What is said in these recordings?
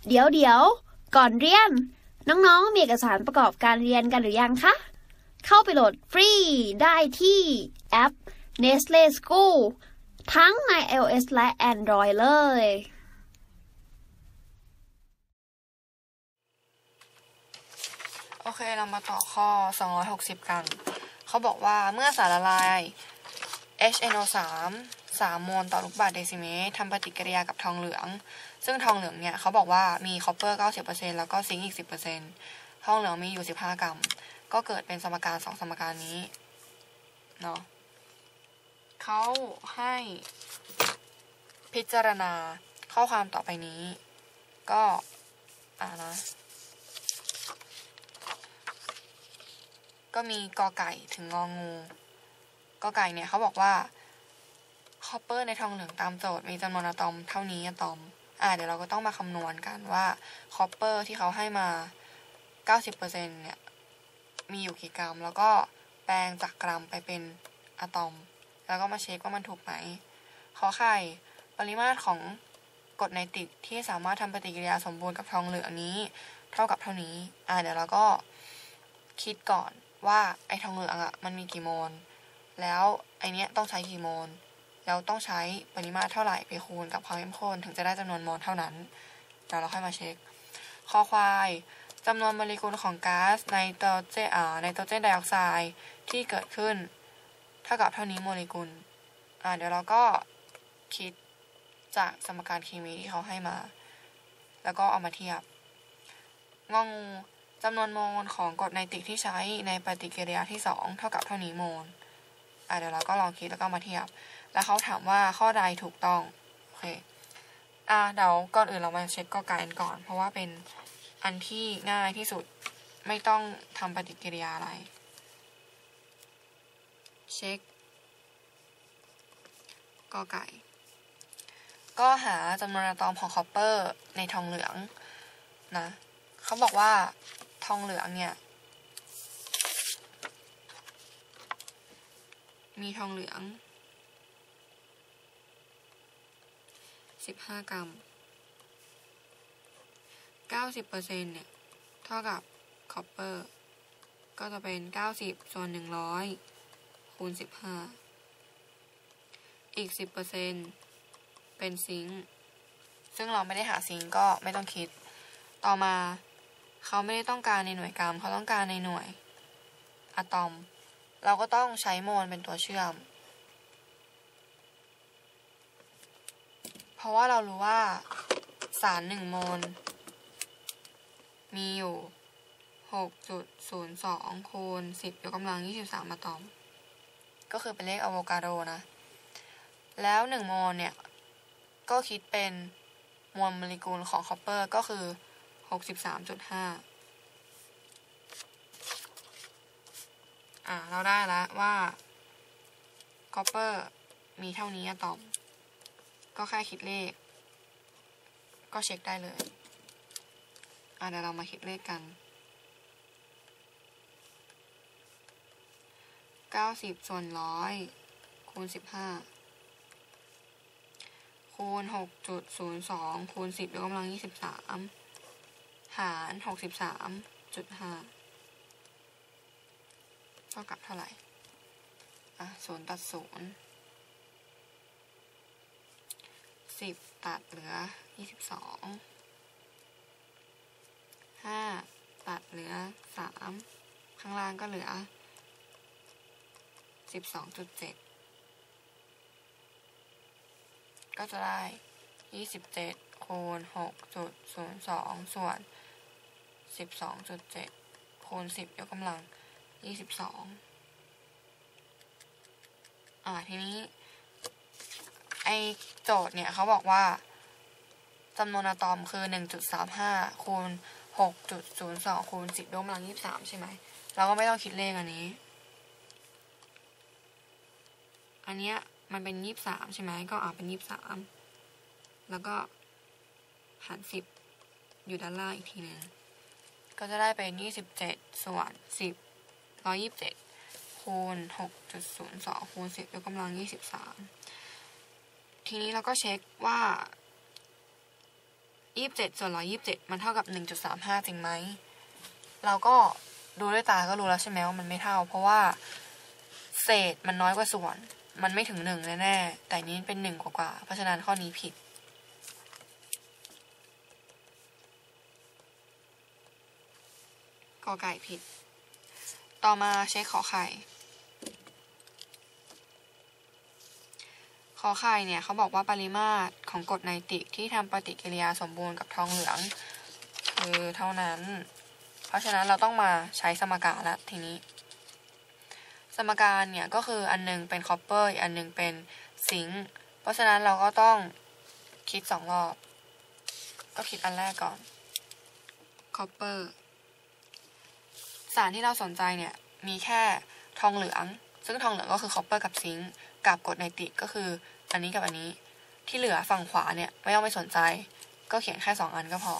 เดี๋ยวก่อนเรียนน้องๆมีเอกสารประกอบการเรียนกันหรือยังคะเข้าไปโหลดฟรีได้ที่แอป Nestle School ทั้งใน iOS และ Android เลยโอเคเรามาต่อข้อ260กันเขาบอกว่าเมื่อสารละลาย HNO3 3 โมลต่อลูกบาศก์เดซิเมตรทำปฏิกิริยากับทองเหลืองซึ่งทองเหลืองเนี่ยเขาบอกว่ามีคอปเปอร์ 90% แล้วก็ซิงค์อีก 10% ทองเหลืองมีอยู่15 กรัมก็เกิดเป็นสมการ2สมการนี้เนาะเขาให้พิจารณาข้อความต่อไปนี้ก็นะก็มีกอไก่ถึงงองูกอไก่เนี่ยเขาบอกว่าคอปเปอร์ในทองเหลืองตามโจทย์มีจำนวนอะตอมเท่านี้อะตอมเดี๋ยวเราก็ต้องมาคำนวณกันว่าคอปเปอร์ที่เขาให้มา 90% เนี่ยมีอยู่กี่กรัมแล้วก็แปลงจากกรัมไปเป็นอะตอมแล้วก็มาเช็คว่ามันถูกไหมขอไข่ปริมาตรของกรดไนตริกที่สามารถทำปฏิกิริยาสมบูรณ์กับทองเหลืองนี้เท่ากับเท่านี้เดี๋ยวเราก็คิดก่อนว่าไอ้ทองเหลืองมันมีกี่โมลแล้วไอเนี้ยต้องใช้กี่โมลแล้วต้องใช้ปริมาตรเท่าไหร่ไปคูณกับความเข้มข้นถึงจะได้จำนวนโมลเท่านั้นเดี๋ยวเราค่อยมาเช็คคอควายจำนวนโมเลกุลของก๊าซไนโตรเจนไดออกไซด์ที่เกิดขึ้นเท่ากับเท่านี้โมเลกุลเดี๋ยวเราก็คิดจากสมการเคมีที่เขาให้มาแล้วก็เอามาเทียบงองูจำนวนโมลของกรดไนตริกที่ใช้ในปฏิกิริยาที่2เท่ากับเท่านี้โมลเดี๋ยวเราก็ลองคิดแล้วก็มาเทียบแล้วเขาถามว่าข้อใดถูกต้องโอเคเดี๋ยวก่อนอื่นเรามาเช็คกอไก่กันก่อนเพราะว่าเป็นอันที่ง่ายที่สุดไม่ต้องทำปฏิกิริยาอะไรเช็คกอไก่ก็หาจำนวนอะตอมของคอปเปอร์ในทองเหลืองนะเขาบอกว่าทองเหลืองเนี่ยมีทองเหลือง15 กรัม 90% เนี่ยเท่ากับคอปเปอร์ก็จะเป็น90/100คูณ15อีก 10% เป็นซิงค์ซึ่งเราไม่ได้หาซิงค์ก็ไม่ต้องคิดต่อมาเขาไม่ได้ต้องการในหน่วยกรัมเขาต้องการในหน่วยอะตอมเราก็ต้องใช้โมลเป็นตัวเชื่อมเพราะว่าเรารู้ว่าสาร1 โมลมีอยู่ 6.02 คูณ 10 ยกกำลัง 23 อะตอมก็คือเป็นเลขอะโวคาโดนะแล้ว1 โมลเนี่ยก็คิดเป็นมวลโมเลกุลของคอปเปอร์ก็คือ 63.5 เราได้แล้วว่าคอปเปอร์มีเท่านี้อะตอมก็แค่คิดเลขก็เช็คได้เลยเดี๋ยวเรามาคิดเลขกัน90/100คูณ15คูณ 6.02 คูณ 10 ยกกำลัง 23หาร 63.5 เท่ากับเท่าไหร่0ตัด0 10ตัดเหลือ22 5ตัดเหลือ3ข้างล่างก็เหลือ 12.7 ก็จะได้27คูณ 6.02 ส่วน 12.7 คูณ 10 ยกกำลัง 22ทีนี้ไอโจทย์เนี่ยเขาบอกว่าจำนวนอะตอมคือ 1.35 คูณ 6.02 คูณ 10 ยกกำลัง 23ใช่ไหมเราก็ไม่ต้องคิดเลขอันนี้มันเป็น23ใช่ไหมก็เป็น23แล้วก็หาร10อยู่ด้านล่างอีกทีนึงก็จะได้เป็น27ส่วน10 127คูณ 6.02 คูณ 10 ยกกำลัง 23ทีนี้เราก็เช็คว่า 27ส่วน127มันเท่ากับ1.35จริงไหมเราก็ดูด้วยตาก็รู้แล้วใช่ไหมว่ามันไม่เท่าเพราะว่าเศษมันน้อยกว่าส่วนมันไม่ถึง1แน่ๆแต่นี้เป็น1กว่าเพราะฉะนั้นข้อนี้ผิดกอไก่ผิดต่อมาเช็คขอไข่ขอไข่เนี่ยเขาบอกว่าปริมาตรของกรดไนตริกที่ทำปฏิกิริยาสมบูรณ์กับทองเหลืองคือเท่านั้นเพราะฉะนั้นเราต้องมาใช้สมการแล้วทีนี้สมการเนี่ยก็คืออันนึงเป็นคอปเปอร์อีกอันนึงเป็นซิงค์เพราะฉะนั้นเราก็ต้องคิด2รอบก็คิดอันแรกก่อนคอปเปอร์สารที่เราสนใจเนี่ยมีแค่ทองเหลืองซึ่งทองเหลืองก็คือคอปเปอร์กับซิงค์กับกรดไนตริกก็คืออันนี้กับอันนี้ที่เหลือฝั่งขวาเนี่ยไม่ต้องไปสนใจก็เขียนแค่2อันก็พอ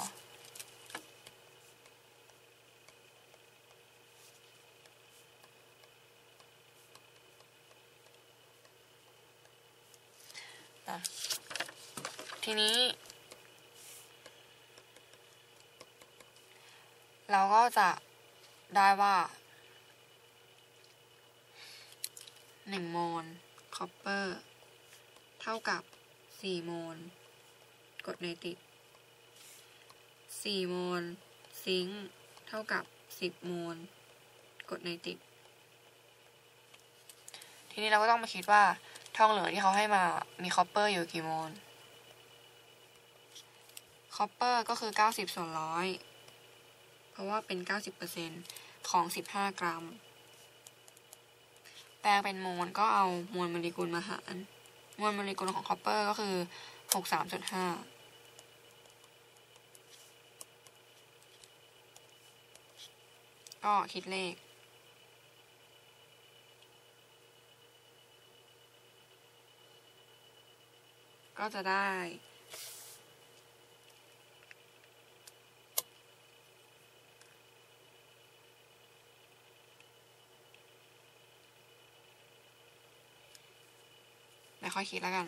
นะทีนี้เราก็จะได้ว่า1โมลคอปเปอร์เท่ากับ4โมลกรดไนตริก4โมลซิงค์เท่ากับ10โมลกรดไนตริกทีนี้เราก็ต้องมาคิดว่าทองเหลืองที่เขาให้มามีคอปเปอร์อยู่กี่โมลคอปเปอร์ก็คือ90ส่วน100เพราะว่าเป็น 90% ของ15กรัมแปลงเป็นโมลก็เอามวลโมเลกุลมาหารมวลโมเลกุลของคอปเปอร์ก็คือ 63.5 ก็คิดเลขก็จะได้ไม่ค่อยคิดแล้วกัน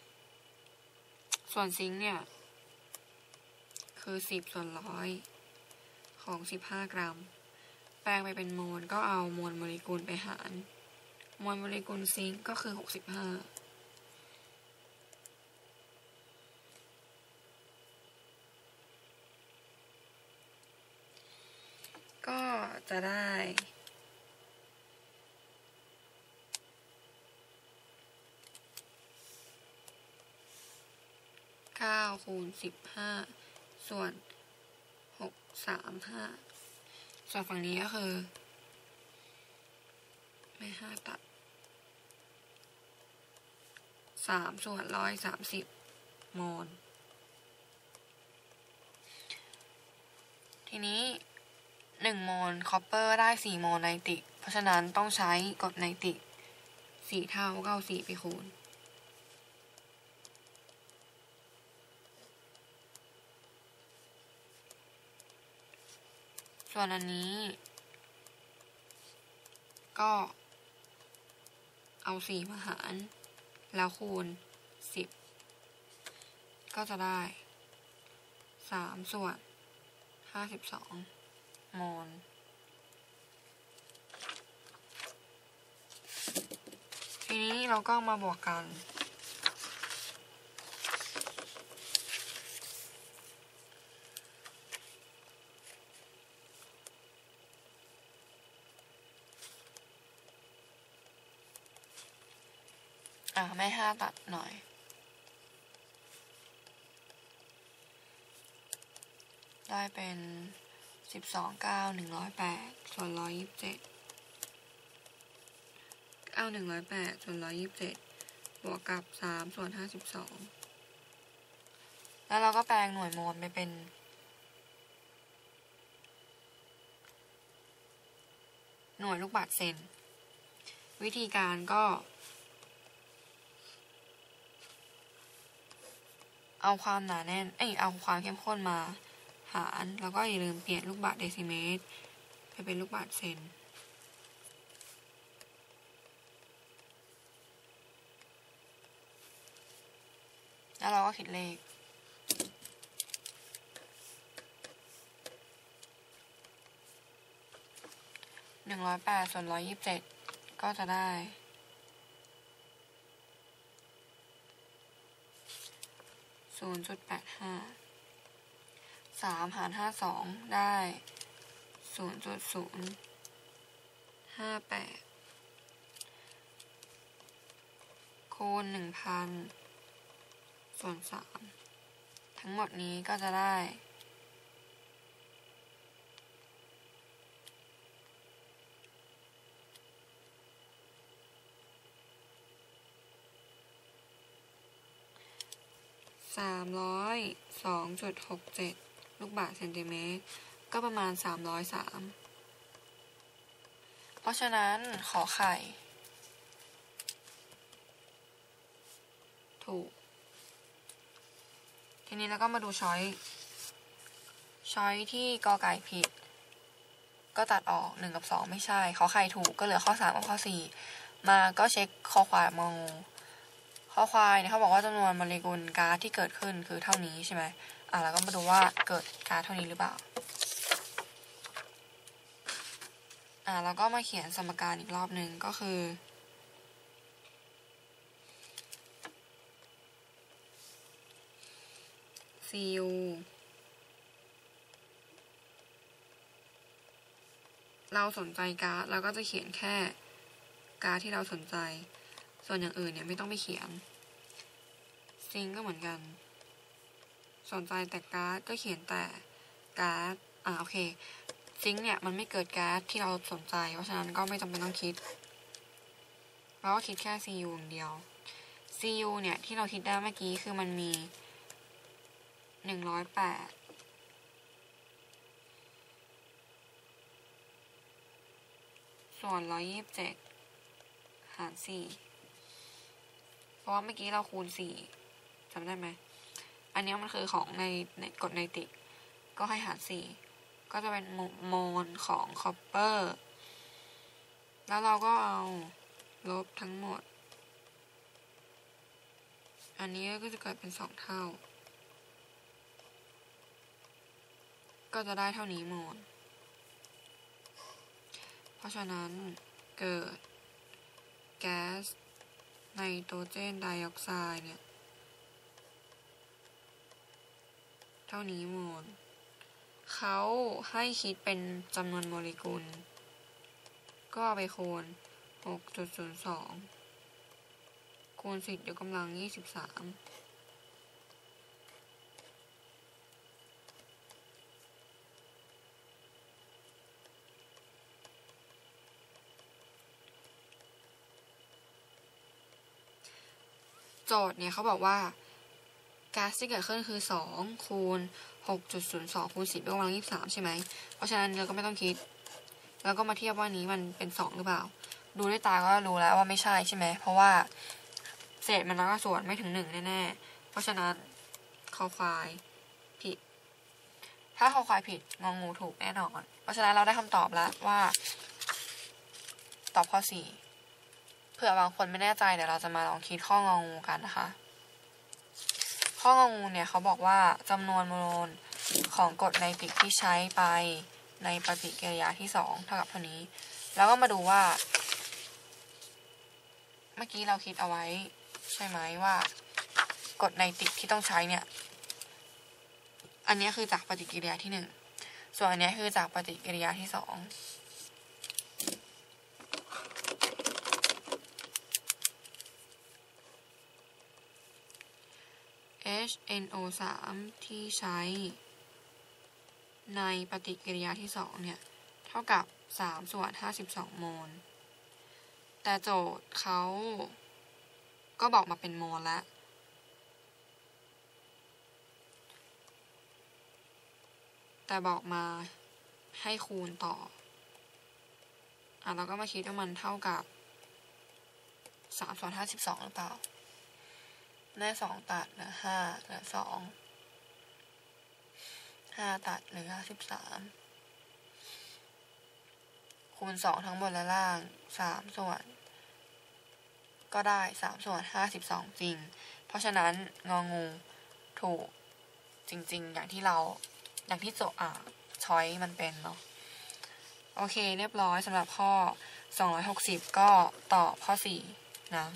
ส่วนซิงค์เนี่ยคือ10ส่วน100ของ15กรัมแปลงไปเป็นโมลก็เอามวลโมเลกุลไปหารมวลโมเลกุลซิงค์ก็คือ65ก็จะได้9คูณ15ส่วน635ส่วนฝั่งนี้ก็คือไม่5ตัด3ส่วน130โมลทีนี้1โมลคอปเปอร์ได้4โมลไนตริกเพราะฉะนั้นต้องใช้กรดไนตริก4เท่าก็เอา4ไปคูณส่วนอันนี้ก็เอา4มาหารแล้วคูณ10ก็จะได้3ส่วน52โมลทีนี้เราก็มาบวกกันไม่5ตัดหน่อยได้เป็น12 9 108ส่วน127 9 108ส่วน127บวกกับ3ส่วน52แล้วเราก็แปลงหน่วยโมลไปเป็นหน่วยลูกบาศก์เซนวิธีการก็เอาความหนาแน่นเอาความเข้มข้นมาหารแล้วก็อย่าลืมเปลี่ยนลูกบาศก์เดซิเมตรไปเป็นลูกบาศก์เซนแล้วเราก็คิดเลข 108 ส่วน 127 ก็จะได้ 0.85 3 หาร 52 ได้ 0.058 คูณ 1,000 ส่วน 3 ทั้งหมดนี้ก็จะได้ 302.67 ลูกบาศก์เซนติเมตรก็ประมาณ303เพราะฉะนั้นขอไข่ถูกทีนี้เราก็มาดูช้อยที่กอไก่ผิดก็ตัดออก1 กับ 2ไม่ใช่ขอไข่ถูกก็เหลือข้อ3กับข้อ4มาก็เช็คคอควายมองข้อควายเนี่ยเขาบอกว่าจำนวนโมเลกุลก๊าซที่เกิดขึ้นคือเท่านี้ใช่ไหมแล้วก็มาดูว่าเกิดก๊าซเท่านี้หรือเปล่าแล้วก็มาเขียนสมการอีกรอบหนึ่งก็คือCu เราสนใจก๊าซเราก็จะเขียนแค่ก๊าซที่เราสนใจส่วนอย่างอื่นเนี่ยไม่ต้องไปเขียนซิงก็เหมือนกันสนใจแต่ก๊าซก็เขียนแต่ก๊าซโอเคซิงเนี่ยมันไม่เกิดก๊าซที่เราสนใจเพราะฉะนั้นก็ไม่จำเป็นต้องคิดเราก็คิดแค่ Cu อย่างเดียว Cu เนี่ยที่เราคิดได้เมื่อกี้คือมันมี108ส่วน127หาร4เพราะว่าเมื่อกี้เราคูณ4จำได้ไหมอันนี้มันคือของในกฎไนติกก็ให้หาร4ก็จะเป็นโมลของคอปเปอร์แล้วเราก็เอาลบทั้งหมดอันนี้ก็จะเกิดเป็น2เท่าก็จะได้เท่านี้โมลเพราะฉะนั้นเกิดแก๊สไนโตรเจนไดออกไซด์เนี่ยเท่านี้โมลเขาให้คิดเป็นจำนวนโมเลกุลก็เอาไปคูณ 6.02 คูณ10 ยกกำลัง 23โจทย์เนี่ยเขาบอกว่าก๊าซที่เกิดขึ้นคือ2คูณ 6.02 คูณ10 ยกกำลัง 23ใช่ไหมเพราะฉะนั้นเราก็ไม่ต้องคิดแล้วก็มาเทียบว่านี้มันเป็น2หรือเปล่าดูด้วยตาก็รู้แล้วว่าไม่ใช่ใช่ไหมเพราะว่าเศษมันน้อยกว่าส่วนไม่ถึง1แน่ๆเพราะฉะนั้นคอควายผิดถ้าคอควายผิดงองูถูกแน่นอนเพราะฉะนั้นเราได้คำตอบแล้วว่าตอบข้อ4เผื่อบางคนไม่แน่ใจเดี๋ยวเราจะมาลองคิดข้ององูกันนะคะข้ององูเนี่ยเขาบอกว่าจำนวนโมลของกรดไนตริกที่ใช้ไปในปฏิกิริยาที่2เท่ากับเท่านี้แล้วก็มาดูว่าเมื่อกี้เราคิดเอาไว้ใช่ไหมว่ากรดไนตริกที่ต้องใช้เนี่ยอันนี้คือจากปฏิกิริยาที่1ส่วนอันนี้คือจากปฏิกิริยาที่2HNO3 ที่ใช้ในปฏิกิริยาที่2เนี่ยเท่ากับ3ส่วน52โมลแต่โจทย์เขาก็บอกมาเป็นโมลแล้วแต่บอกมาให้คูณต่อเราก็มาคิดว่ามันเท่ากับ3ส่วน52หรือเปล่าได้2ตัดเหลือ5เหลือ2 5ตัดเหลือ13คูณ2ทั้งบนและล่าง3ส่วนก็ได้3ส่วน52จริงเพราะฉะนั้นงองูถูกจริงๆอย่างที่โจช้อยมันเป็นเนาะโอเคเรียบร้อยสำหรับข้อ260ก็ตอบข้อ4นะ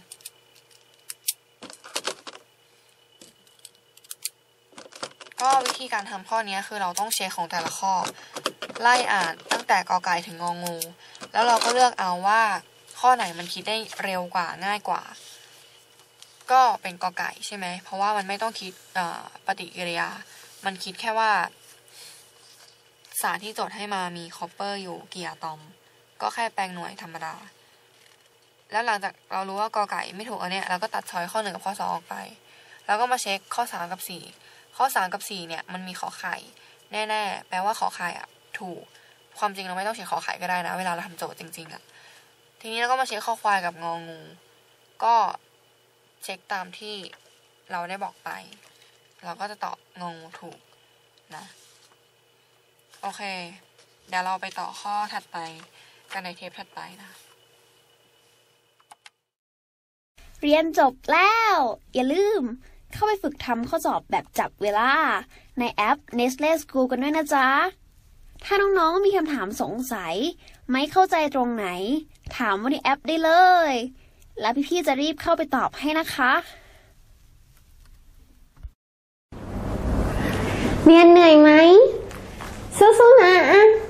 ก็วิธีการทำข้อนี้คือเราต้องเช็คของแต่ละข้อไล่อ่านตั้งแต่กอไก่ถึงงองูแล้วเราก็เลือกเอาว่าข้อไหนมันคิดได้เร็วกว่าง่ายกว่าก็เป็นกอไก่ใช่ไหมเพราะว่ามันไม่ต้องคิดปฏิกิริยามันคิดแค่ว่าสารที่โจทย์ให้มามีคอปเปอร์อยู่กี่อะตอมก็แค่แปลงหน่วยธรรมดาแล้วหลังจากเรารู้ว่ากอไก่ไม่ถูกอันเนี้ยเราก็ตัดช้อยข้อ1กับข้อ2ออกไปแล้วก็มาเช็คข้อ3กับ4ข้อ3กับ4เนี่ยมันมีขอไข่แน่ๆแปลว่าขอไข่อ่ะถูกความจริงเราไม่ต้องเช็คขอไข่ก็ได้นะเวลาเราทำโจทย์จริงๆอ่ะทีนี้เราก็มาเช็คข้อควายกับงองูก็เช็คตามที่เราได้บอกไปเราก็จะตอบงองูถูกนะโอเคเดี๋ยวเราไปต่อข้อถัดไปกันในเทปถัดไปนะเรียนจบแล้วอย่าลืมเข้าไปฝึกทำข้อสอบแบบจับเวลาในแอป Nestle School กันด้วยนะจ๊ะถ้าน้องๆมีคำถามสงสัยไม่เข้าใจตรงไหนถามว่าในแอปได้เลยแล้วพี่ๆจะรีบเข้าไปตอบให้นะคะเรียนเหนื่อยไหมสู้ๆนะ